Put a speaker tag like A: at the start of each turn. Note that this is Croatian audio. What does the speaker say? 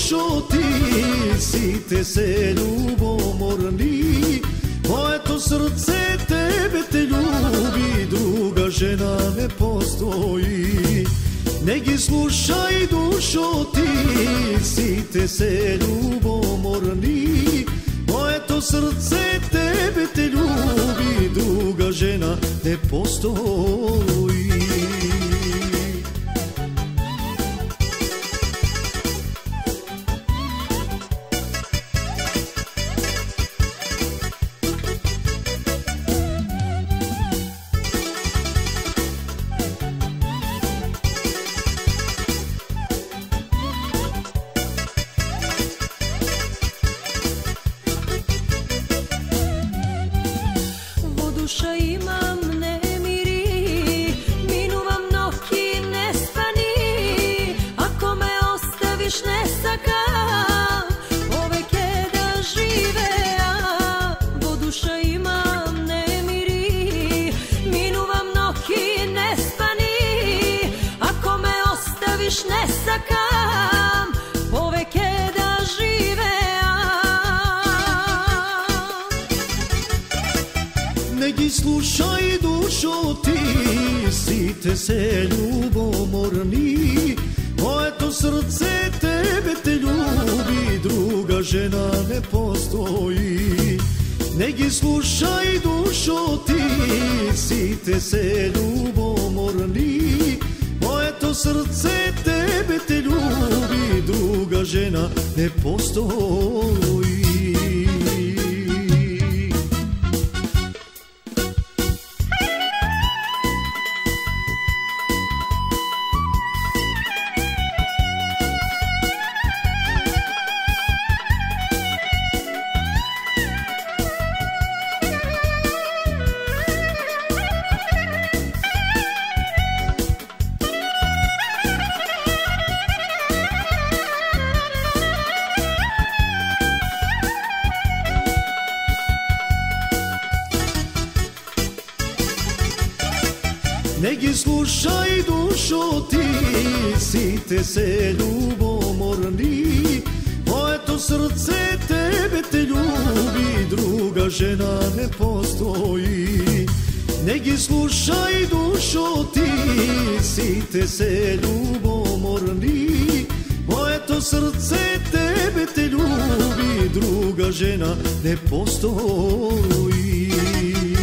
A: dušo ti si te se ljubomorni, moje to srce tebe te ljubi, druga žena ne postoji. Negi slušaj dušo ti si te se ljubomorni, moje to srce tebe te ljubi, druga žena ne postoji.
B: Duša imam nemiri, minuvam noći ne spani, ako me ostaviš ne sakam, poveke da žive, bo duša imam nemiri, minuvam noći ne spani, ako me ostaviš ne sakam, poveke da žive.
A: Negi slušaj dušo ti si te se ljubomorni, moje to srce tebe te ljubi, druga žena ne postoji. Negi slušaj dušo ti si te se ljubomorni, moje to srce tebe te ljubi, druga žena ne postoji. Negi slušaj dušo ti si te se ljubomorni, moje to srce tebe te ljubi, druga žena ne postoji. Negi slušaj dušo ti si te se ljubomorni, moje to srce tebe te ljubi, druga žena ne postoji.